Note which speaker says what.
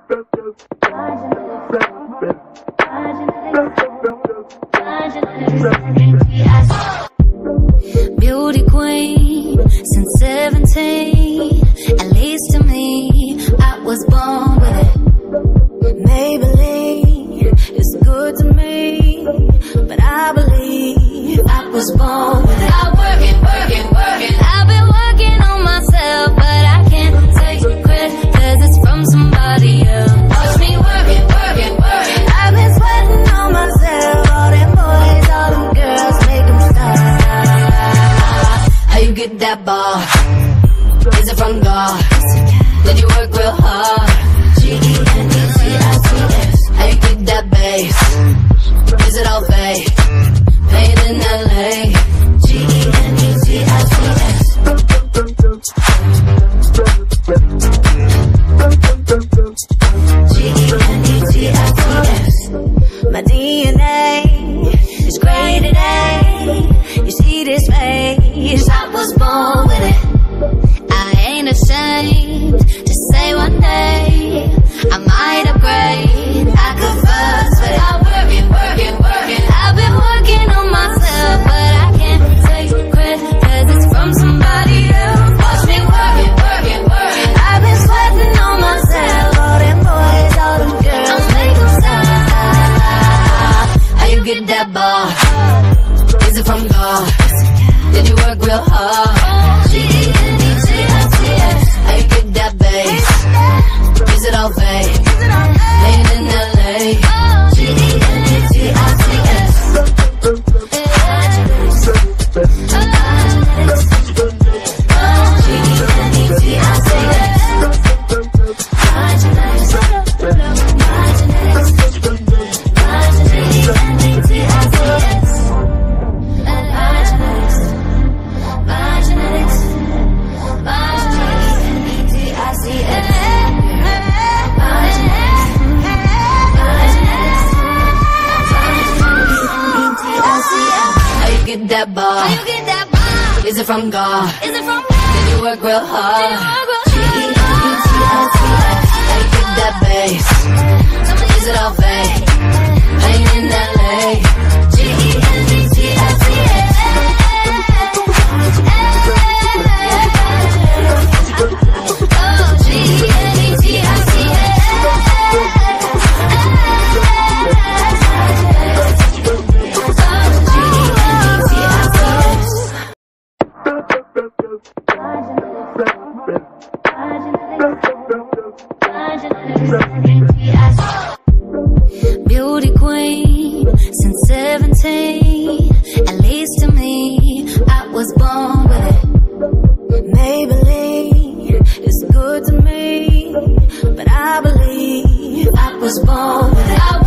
Speaker 1: Beauty queen since 17. At least to me, I was born with it. Maybelline is good to me, but I believe I was born with it. I work it. I've been working on myself, but I can't take credit, 'cause it's from somebody else. Watch me work it. I've been sweating on myself. All them boys, all them girls, make them stop. How you get that bar? Is it from God? Did you work real hard? G-E-N-E-T-I-C-S. How you get that bass? Is it all fake? Paid in LA. G-E-N-E-T-I-C-S. G-E-N-E-T-I-C-S. My DNA is graded A. You see this face, I was born with it. I ain't ashamed to say one day I might upgrade. I could fuss, but I work it. I've been working on myself, but I can't take credit, 'cause it's from somebody else. Watch me work it. I've been sweating on myself. All them boys, all them girls, make them stop. How you get that bar? Is it from God? Did you work real hard? G-E-N-E-T-I-C-S. How you get that bass? Is it all fake? Made in LA. G-E-N-E-T-I-C-S. That bar? How you get that bar? Is it from God? Did you work real hard? G-E-N-E-T-I-C-S. How you get that bass? Is it all fake? Pain in LA. G-E-N-E-T-I-C-S. Oh, G-E-N-E-T-I-C-S. Beauty queen since 17. At least to me, I was born with it. Maybelline is good to me, but I believe I was born with it.